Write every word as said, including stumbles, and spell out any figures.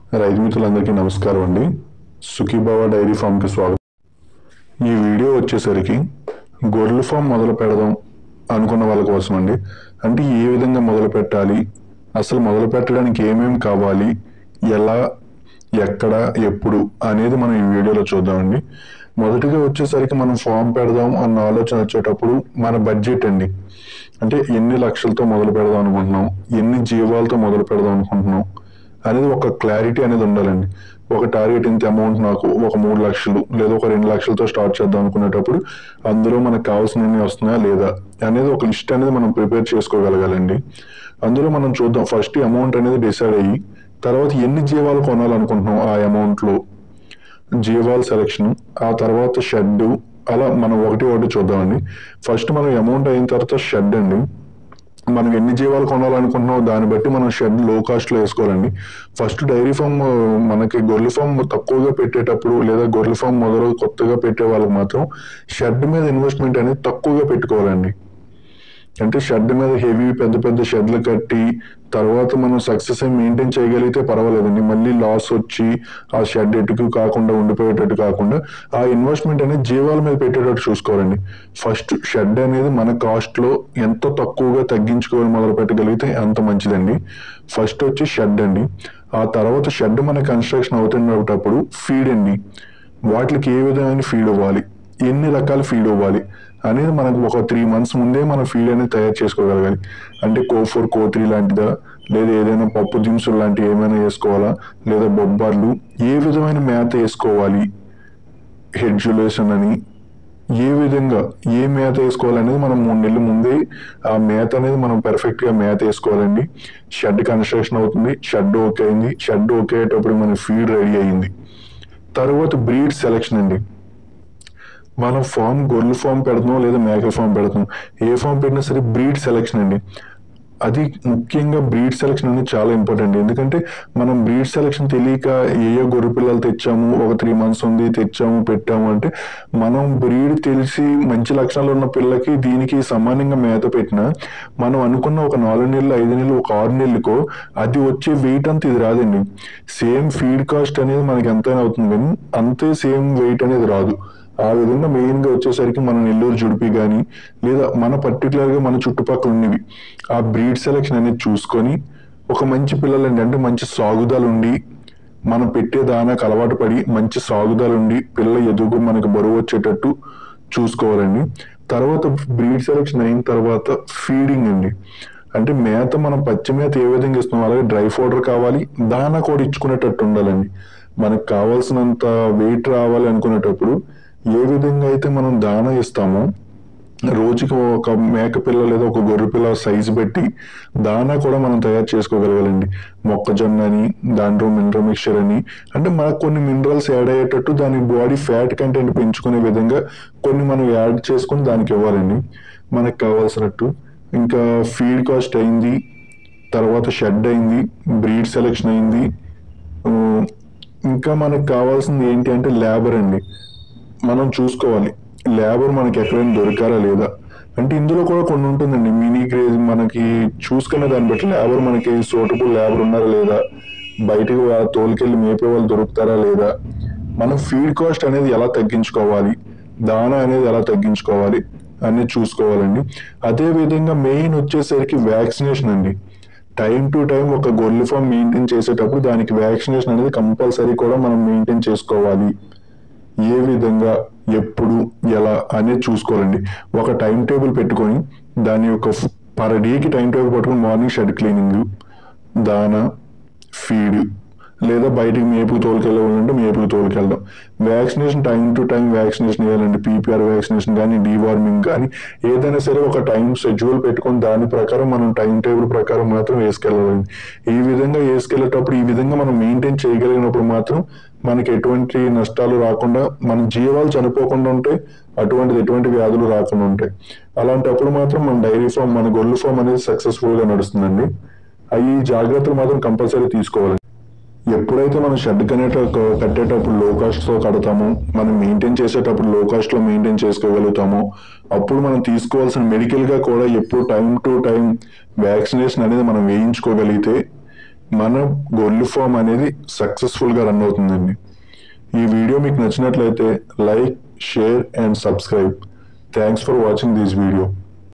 రైతు మిత్రులందరికీ నమస్కారం అండి. సుఖీభావ డైరీ ఫామ్కి స్వాగతం. ఈ వీడియో వచ్చేసరికి గొర్రెల ఫామ్ మొదలు పెడదాం అనుకున్న వాళ్ళ కోసం అండి. అంటే ఏ విధంగా మొదలు పెట్టాలి, అసలు మొదలు పెట్టడానికి ఏమేమి కావాలి, ఎలా, ఎక్కడ, ఎప్పుడు అనేది మనం ఈ వీడియోలో చూద్దామండి. మొదటిగా వచ్చేసరికి మనం ఫామ్ పెడదాం అన్న ఆలోచన వచ్చేటప్పుడు మన బడ్జెట్ అండి. అంటే ఎన్ని లక్షలతో మొదలు పెడదాం అనుకుంటున్నాం, ఎన్ని జీవాలతో మొదలు పెడదాం అనుకుంటున్నాం అనేది ఒక క్లారిటీ అనేది ఉండాలండి. ఒక టార్గెట్ ఇంత అమౌంట్, నాకు ఒక మూడు లక్షలు లేదా ఒక రెండు లక్షలతో స్టార్ట్ చేద్దాం అనుకునేటప్పుడు అందులో మనకు కావాల్సినవి వస్తున్నాయా లేదా అనేది ఒక లిస్ట్ అనేది మనం ప్రిపేర్ చేసుకోగలగాలండి. అందులో మనం చూద్దాం. ఫస్ట్ అమౌంట్ అనేది డిసైడ్ అయ్యి, తర్వాత ఎన్ని జీవాలు కొనాలనుకుంటున్నాం, ఆ అమౌంట్లో జీవాల సెలెక్షన్, ఆ తర్వాత షెడ్, అలా మనం ఒకటి ఒకటి చూద్దామండి. ఫస్ట్ మనం అమౌంట్ అయిన తర్వాత షెడ్ అండి. మనం ఎన్ని జీవాలు కొనాలనుకుంటున్నాం దాన్ని బట్టి మనం షెడ్ లో కాస్ట్ లో వేసుకోవాలండి. ఫస్ట్ డైరీ ఫామ్ మనకి గొర్రెల ఫామ్ తక్కువగా పెట్టేటప్పుడు లేదా గొర్రెల ఫామ్ మొదలు కొత్తగా పెట్టే వాళ్ళకి మాత్రం షెడ్ మీద ఇన్వెస్ట్మెంట్ అనేది తక్కువగా పెట్టుకోవాలండి. అంటే షెడ్ మీద హెవీ పెద్ద పెద్ద షెడ్లు కట్టి తర్వాత మనం సక్సెస్ అయి మెయింటైన్ చేయగలిగితే పర్వాలేదండి. మళ్ళీ లాస్ వచ్చి ఆ షెడ్ ఎటుకు కాకుండా ఉండిపోయేటట్టు కాకుండా ఆ ఇన్వెస్ట్మెంట్ అనేది జీవాల మీద పెట్టేటట్టు చూసుకోవాలండి. ఫస్ట్ షెడ్ అనేది మన కాస్ట్ లో ఎంత తక్కువగా తగ్గించుకోవాలి మొదలు పెట్టగలిగితే అంత మంచిదండి. ఫస్ట్ వచ్చి షెడ్ అండి. ఆ తర్వాత షెడ్ మన కన్స్ట్రక్షన్ అవుతున్నప్పుడు ఫీడ్ అండి. వాటికి ఏ విధమైన ఫీడ్ ఇవ్వాలి, ఎన్ని రకాల ఫీడ్ ఇవ్వాలి అనేది మనకు ఒక త్రీ మంత్స్ ముందే మన ఫీడ్ అనేది తయారు చేసుకోగలగాలి. అంటే కో ఫోర్ కో త్రీ లాంటిదా, లేదా ఏదైనా పప్పు దినుసులు లాంటివి ఏమైనా వేసుకోవాలా, లేదా బొబ్బార్లు, ఏ విధమైన మేత వేసుకోవాలి, హెడ్జులేషన్ అని, ఏ విధంగా ఏ మేత వేసుకోవాలనేది మనం మూడు నెలల ముందే ఆ మేత అనేది మనం పర్ఫెక్ట్ గా మేత వేసుకోవాలండి. షెడ్ కన్స్ట్రక్షన్ అవుతుంది, షెడ్ ఓకే అయింది, షెడ్ ఓకే అయ్యేటప్పుడు మన ఫీడ్ రెడీ అయింది. తర్వాత బ్రీడ్ సెలెక్షన్ అండి. మనం ఫామ్ గొర్రెల ఫామ్ పెడుతున్నాం లేదా మేకల ఫామ్ పెడుతున్నాం, ఏ ఫామ్ పెట్టినా సరే బ్రీడ్ సెలెక్షన్ అండి. అది ముఖ్యంగా బ్రీడ్ సెలెక్షన్ అనేది చాలా ఇంపార్టెంట్. ఎందుకంటే మనం బ్రీడ్ సెలెక్షన్ తెలియక ఏ ఏ గొర్రె పిల్లలు తెచ్చాము, ఒక త్రీ మంత్స్ ఉంది తెచ్చాము పెట్టాము అంటే మనం బ్రీడ్ తెలిసి మంచి లక్షణాలు ఉన్న పిల్లకి దీనికి సమానంగా మేత పెట్టినా మనం అనుకున్న ఒక నాలుగు నెలలు ఐదు నెలలు ఒక ఆరు నెలలకో అది వచ్చే వెయిట్ అంతా ఇది రాదండి. సేమ్ ఫీడ్ కాస్ట్ అనేది మనకి ఎంతైనా అవుతుంది కానీ అంతే సేమ్ వెయిట్ అనేది రాదు. ఆ విధంగా మెయిన్ గా వచ్చేసరికి మన నెల్లూరు జుడిపి కానీ లేదా మన పర్టికులర్ గా మన చుట్టుపక్కల ఉన్నవి ఆ బ్రీడ్ సెలెక్షన్ అనేది చూసుకొని ఒక మంచి పిల్లలండి, అంటే మంచి సాగుదాలు ఉండి మనం పెట్టే దానాకు అలవాటు పడి మంచి సాగుదాలు ఉండి పిల్ల ఎదుగు మనకు బరువు వచ్చేటట్టు చూసుకోవాలండి. తర్వాత బ్రీడ్ సెలెక్షన్ అయిన తర్వాత ఫీడింగ్ అండి. అంటే మేత మనం పచ్చి మేత ఏ విధంగా ఇస్తున్నాం అలాగే డ్రై పౌడర్ కావాలి, దానా కూడా ఇచ్చుకునేటట్టు ఉండాలండి. మనకు కావాల్సినంత వెయిట్ రావాలి అనుకునేటప్పుడు ఏ విధంగా అయితే మనం దానా ఇస్తామో రోజుకి ఒక మేక పిల్ల లేదా ఒక గొర్రె పిల్ల సైజు బట్టి దానా కూడా మనం తయారు చేసుకోగలగాలండి. మొక్కజొన్న అని, దాంట్లో మినరల్ మిక్చర్ అని, అంటే మనకు కొన్ని మినరల్స్ యాడ్ అయ్యేటట్టు దాని బాడీ ఫ్యాట్ కంటెంట్ పెంచుకునే విధంగా కొన్ని మనం యాడ్ చేసుకుని దానికి ఇవ్వాలండి మనకు కావాల్సినట్టు. ఇంకా ఫీడ్ కాస్ట్ అయింది, తర్వాత షెడ్ అయింది, బ్రీడ్ సెలెక్షన్ అయింది. ఇంకా మనకు కావాల్సింది ఏంటి అంటే లేబర్ అండి. మనం చూసుకోవాలి లేబర్ మనకి ఎక్కడైనా దొరికారా లేదా. అంటే ఇందులో కూడా కొన్ని ఉంటుందండి మినీ గ్రేజ్, మనకి చూసుకునే దాన్ని బట్టి లేబర్ మనకి సూటబుల్ లేబర్ ఉన్నారా లేదా, బయటకు తోలుకెళ్ళి మేపే వాళ్ళు దొరుకుతారా లేదా, మనం ఫీడ్ కాస్ట్ అనేది ఎలా తగ్గించుకోవాలి, దానా అనేది ఎలా తగ్గించుకోవాలి అనేది చూసుకోవాలండి. అదే విధంగా మెయిన్ వచ్చేసరికి వ్యాక్సినేషన్ అండి. టైం టు టైం ఒక గొర్రెల ఫామ్ మెయింటైన్ చేసేటప్పుడు దానికి వ్యాక్సినేషన్ అనేది కంపల్సరీ కూడా మనం మెయింటైన్ చేసుకోవాలి. ఏ విధంగా, ఎప్పుడు, ఎలా అనేది చూసుకోవాలండి. ఒక టైం టేబుల్ పెట్టుకొని దాని యొక్క పర్ డేకి టైం టేబుల్ పెట్టుకుని మార్నింగ్ షెడ్ క్లీనింగ్, దానా, ఫీడ్, లేదా బయటికి మేపుకు తోలుకెళ్ళాలంటే మేపుకు తోలుకెళ్దాం. Vaccination time to time vaccination వేయాలండి. పీపీఆర్ వ్యాక్సినేషన్ కానీ డీవార్మింగ్ కానీ ఏదైనా సరే ఒక టైం షెడ్యూల్ పెట్టుకొని దాని ప్రకారం మనం టైం టేబుల్ ప్రకారం మాత్రం వేసుకెళ్ళాలండి. ఈ విధంగా వేసుకెళ్ళేటప్పుడు ఈ విధంగా మనం మెయింటైన్ చేయగలిగినప్పుడు మాత్రం మనకి ఎటువంటి నష్టాలు రాకుండా, మన జీవాలు చనిపోకుండా ఉంటాయి, అటువంటిది ఎటువంటి వ్యాధులు రాకుండా ఉంటాయి. అలాంటప్పుడు మాత్రం మన డైరీ ఫామ్, మన గొర్రెల ఫామ్ అనేది సక్సెస్ఫుల్ గా నడుస్తుందండి. అవి జాగ్రత్తలు మాత్రం కంపల్సరీ తీసుకోవాలి. ఎప్పుడైతే మనం షెడ్ కనేట కట్టేటప్పుడు లో కాస్ట్ తో కడతామో, మనం మెయింటైన్ చేసేటప్పుడు లో కాస్ట్ లో మెయింటైన్ చేసుకోగలుగుతామో అప్పుడు మనం తీసుకోవాల్సిన మెడికల్ గా కూడా ఎప్పుడు టైం టు టైం వ్యాక్సినేషన్ అనేది మనం వేయించుకోగలిగితే మన గొర్రెల ఫామ్ అనేది సక్సెస్ఫుల్గా రన్ అవుతుందండి. ఈ వీడియో మీకు నచ్చినట్లయితే like, share and subscribe. Thanks for watching this video.